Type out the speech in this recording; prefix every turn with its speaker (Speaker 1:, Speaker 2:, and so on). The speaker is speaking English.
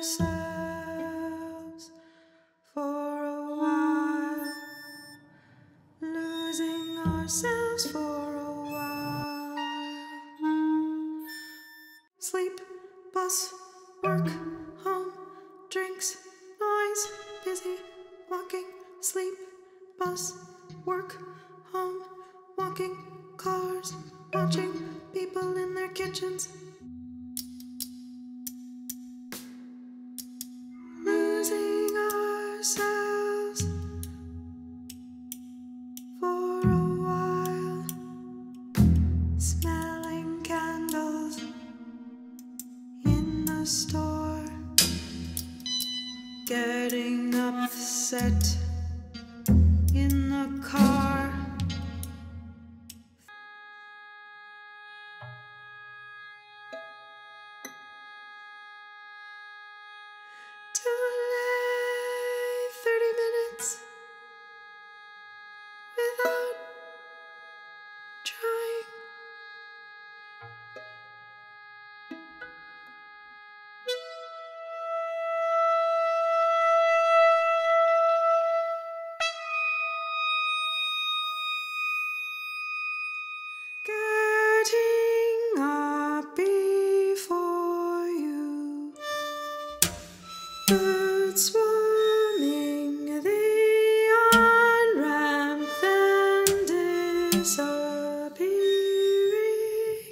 Speaker 1: ourselves for a while, losing ourselves for a while. Sleep, bus, work, home, drinks, noise, busy, walking, sleep, bus, work, home, walking, cars, watching people in their kitchens. Losing ourselves for a while, smelling candles in the store, getting upset in the car. Delay 30 minutes without trying. Getting up before you, birds swarming the on-ramp, then disappearing.